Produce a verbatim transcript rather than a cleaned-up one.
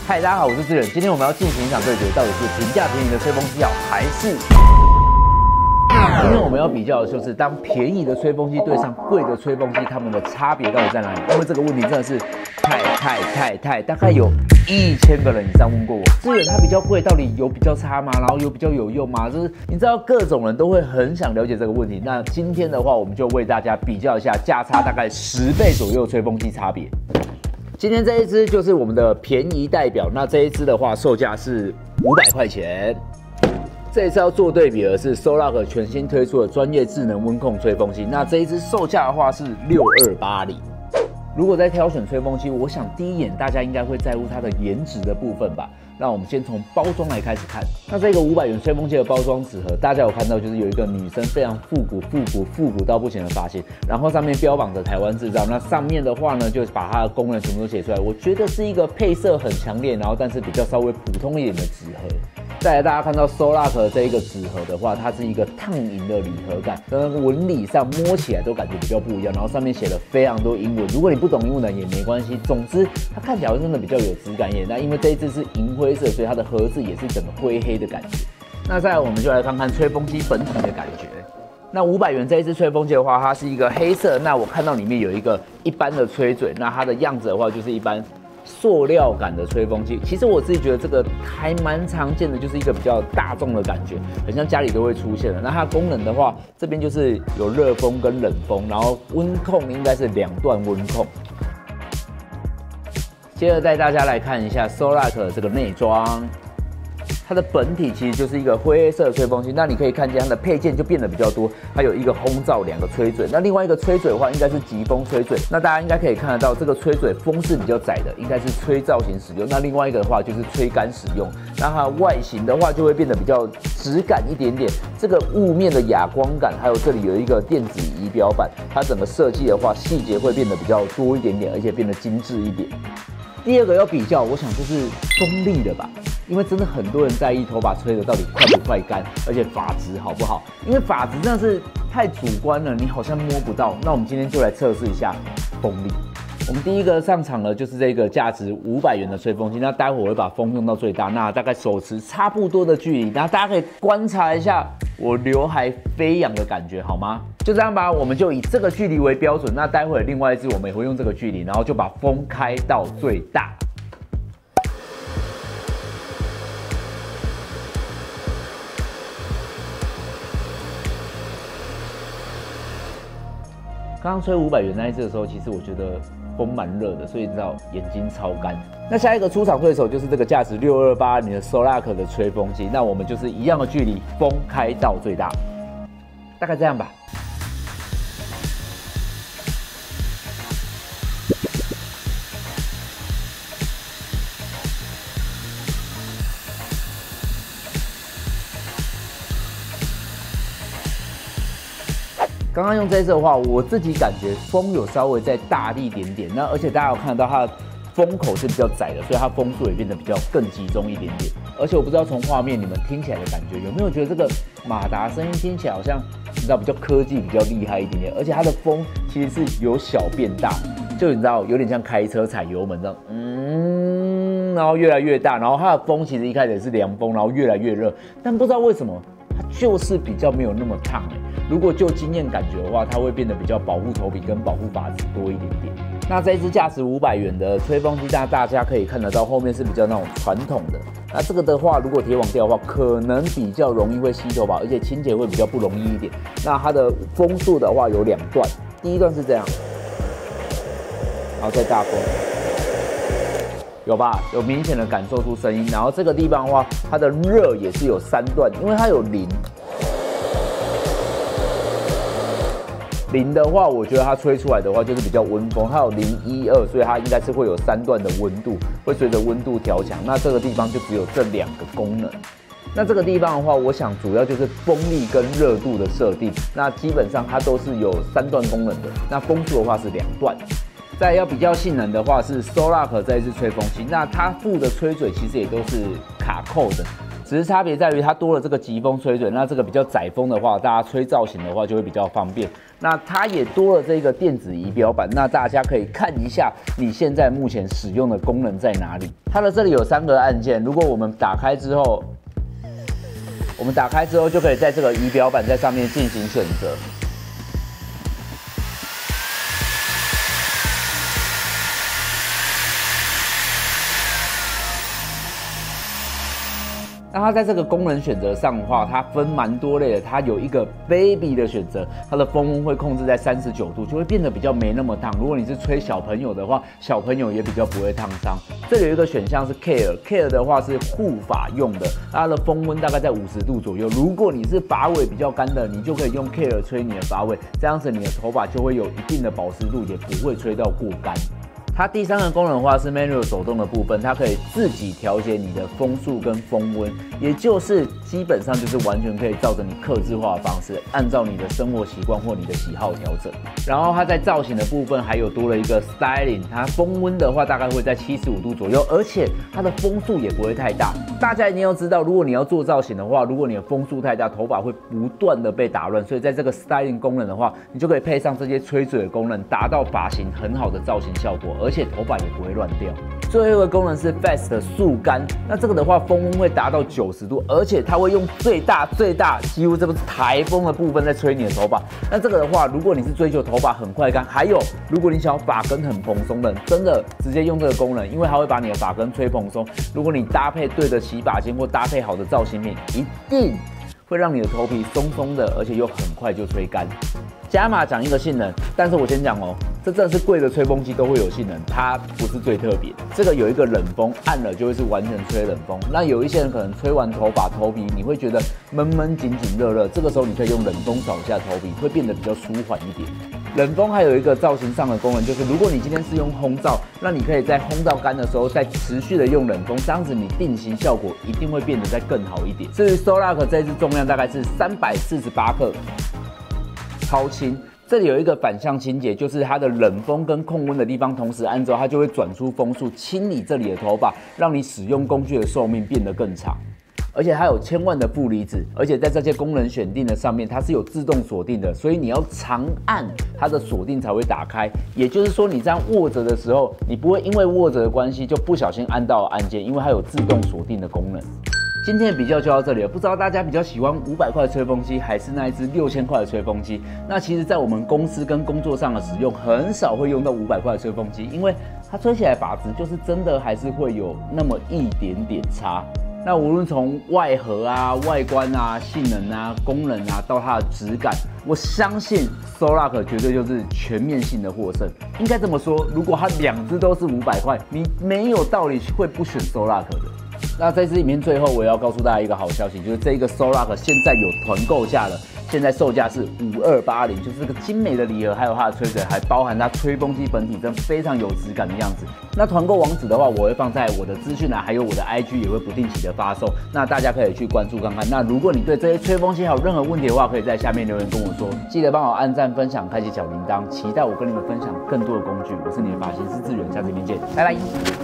嗨，大家好，我是志远。今天我们要进行一场对决，到底是平价便宜的吹风机好，还是？今天我们要比较的就是，当便宜的吹风机对上贵的吹风机，它们的差别到底在哪里？因为这个问题真的是太太太太，大概有一千个人以上问过我。资源它比较贵，到底有比较差吗？然后有比较有用吗？就是你知道各种人都会很想了解这个问题。那今天的话，我们就为大家比较一下价差大概十倍左右的吹风机差别。今天这一支就是我们的便宜代表，那这一支的话售价是五百块钱。这一次要做对比的是 Solac 全新推出的专业智能温控吹风机，那这一支售价的话是六二八零。如果在挑选吹风机，我想第一眼大家应该会在乎它的颜值的部分吧。那我们先从包装来开始看。那这个五百元吹风机的包装纸盒，大家有看到就是有一个女生非常复古、复古、复古到不行的发型，然后上面标榜着台湾制造。那上面的话呢，就是把它的功能全部都写出来。我觉得是一个配色很强烈，然后但是比较稍微普通一点的纸盒。再来，大家看到 Solac 这一个纸盒的话，它是一个烫银的礼盒感，跟纹理上摸起来都感觉比较不一样。然后上面写了非常多英文，如果你不懂英文的也没关系。总之，它看起来真的比较有质感一点。那因为这一支是银灰色，所以它的盒子也是整个灰黑的感觉。那再来，我们就来看看吹风机本体的感觉。那五百元这一支吹风机的话，它是一个黑色。那我看到里面有一个一般的吹嘴，那它的样子的话就是一般塑料感的吹风机。其实我自己觉得这个还蛮常见的，就是一个比较大众的感觉，很像家里都会出现的。那它的功能的话，这边就是有热风跟冷风，然后温控应该是两段温控。接着带大家来看一下 Solac 的这个内装。它的本体其实就是一个灰黑色的吹风机，那你可以看见它的配件就变得比较多，它有一个烘罩，两个吹嘴，那另外一个吹嘴的话应该是疾风吹嘴，那大家应该可以看得到这个吹嘴风是比较窄的，应该是吹造型使用，那另外一个的话就是吹干使用，那它外形的话就会变得比较质感一点点，这个雾面的亚光感，还有这里有一个电子仪表板，它整个设计的话细节会变得比较多一点点，而且变得精致一点。第二个要比较，我想就是风力的吧，因为真的很多人在意头发吹的到底快不快干，而且发质好不好，因为发质真的是太主观了，你好像摸不到。那我们今天就来测试一下风力。我们第一个上场的就是这个价值五百元的吹风机，那待会我会把风用到最大，那大概手持差不多的距离，然后大家可以观察一下我刘海飞扬的感觉，好吗？就这样吧，我们就以这个距离为标准。那待会另外一支我们也会用这个距离，然后就把风开到最大。刚刚吹五百元那一支的时候，其实我觉得风蛮热的，所以你知道眼睛超干。那下一个出场对手就是这个价值六二八零的 Solac 的吹风机，那我们就是一样的距离，风开到最大，大概这样吧。刚刚用这一支的话，我自己感觉风有稍微再大力一点点，那而且大家有看得到它的风口是比较窄的，所以它风速也变得比较更集中一点点。而且我不知道从画面你们听起来的感觉有没有觉得这个马达声音听起来好像你知道比较科技比较厉害一点点，而且它的风其实是由小变大，就你知道有点像开车踩油门这样，嗯，然后越来越大，然后它的风其实一开始是凉风，然后越来越热，但不知道为什么它就是比较没有那么烫哎。如果就经验感觉的话，它会变得比较保护头皮跟保护发质多一点点。那这一支价值五百元的吹风机，大大家可以看得到后面是比较那种传统的。那这个的话，如果铁网掉的话，可能比较容易会吸头发，而且清洁会比较不容易一点。那它的风速的话有两段，第一段是这样，然后再大风。有吧？有明显的感受出声音，然后这个地方的话，它的热也是有三段，因为它有零。零的话，我觉得它吹出来的话就是比较温风，它有零一二，所以它应该是会有三段的温度，会随着温度调强。那这个地方就只有这两个功能。那这个地方的话，我想主要就是风力跟热度的设定。那基本上它都是有三段功能的。那风速的话是两段。再要比较性能的话是 Solac 这一支吹风机，那它附的吹嘴其实也都是卡扣的。只是差别在于它多了这个疾风吹嘴，那这个比较窄风的话，大家吹造型的话就会比较方便。 那它也多了这个电子仪表板，那大家可以看一下你现在目前使用的功能在哪里。它的这里有三个按键，如果我们打开之后，我们打开之后就可以在这个仪表板在上面进行选择。 那它在这个功能选择上的话，它分蛮多类的。它有一个 baby 的选择，它的风温会控制在三十九度，就会变得比较没那么烫。如果你是吹小朋友的话，小朋友也比较不会烫伤。这里有一个选项是 care，care 的话是护发用的，它的风温大概在五十度左右。如果你是发尾比较干的，你就可以用 care 吹你的发尾，这样子你的头发就会有一定的保湿度，也不会吹到过干。 它第三个功能的话是 manual 手动的部分，它可以自己调节你的风速跟风温，也就是基本上就是完全可以照着你客制化的方式，按照你的生活习惯或你的喜好调整。然后它在造型的部分还有多了一个 styling， 它风温的话大概会在七十五度左右，而且它的风速也不会太大。大家一定要知道，如果你要做造型的话，如果你的风速太大，头发会不断的被打乱，所以在这个 styling 功能的话，你就可以配上这些吹嘴的功能，达到发型很好的造型效果。 而且头发也不会乱掉。最后一个功能是 Fast 速干，那这个的话风温会达到九十度，而且它会用最大最大，几乎这个是台风的部分在吹你的头发。那这个的话，如果你是追求头发很快干，还有如果你想要发根很蓬松的，真的直接用这个功能，因为它会把你的发根吹蓬松。如果你搭配对的洗发精或搭配好的造型品，一定会让你的头皮松松的，而且又很快就吹干。 加码讲一个性能，但是我先讲哦，这真的是贵的吹风机都会有性能，它不是最特别。这个有一个冷风，按了就会是完全吹冷风。那有一些人可能吹完头发头皮，你会觉得闷闷紧紧热热，这个时候你可以用冷风扫一下头皮，会变得比较舒缓一点。冷风还有一个造型上的功能，就是如果你今天是用烘罩，那你可以在烘罩干的时候再持续的用冷风，这样子你定型效果一定会变得再更好一点。至于 Solark 这一支重量大概是三百四十八克。 超轻，这里有一个反向清洁，就是它的冷风跟控温的地方同时按之后，它就会转出风速，清理这里的头发，让你使用工具的寿命变得更长。而且它有千万的负离子，而且在这些功能选定的上面，它是有自动锁定的，所以你要长按它的锁定才会打开。也就是说，你这样握着的时候，你不会因为握着的关系就不小心按到按键，因为它有自动锁定的功能。 今天的比较就到这里了，不知道大家比较喜欢五百块的吹风机，还是那一支六千块的吹风机？那其实，在我们公司跟工作上的使用，很少会用到五百块的吹风机，因为它吹起来发质就是真的还是会有那么一点点差。那无论从外盒啊、外观啊、性能啊、功能啊，到它的质感，我相信 Solark 绝对就是全面性的获胜。应该这么说，如果它两支都是五百块，你没有道理会不选 Solark 的。 那这支影片最后我也要告诉大家一个好消息，就是这一个 Solark 现在有团购价了，现在售价是五二八零，就是这个精美的礼盒，还有它的吹嘴，还包含它吹风机本体，真非常有质感的样子。那团购网址的话，我会放在我的资讯栏，还有我的 I G 也会不定期的发售，那大家可以去关注看看。那如果你对这些吹风机还有任何问题的话，可以在下面留言跟我说，记得帮我按赞、分享、开启小铃铛，期待我跟你们分享更多的工具。我是你的发型师志远，下次影片见，拜拜。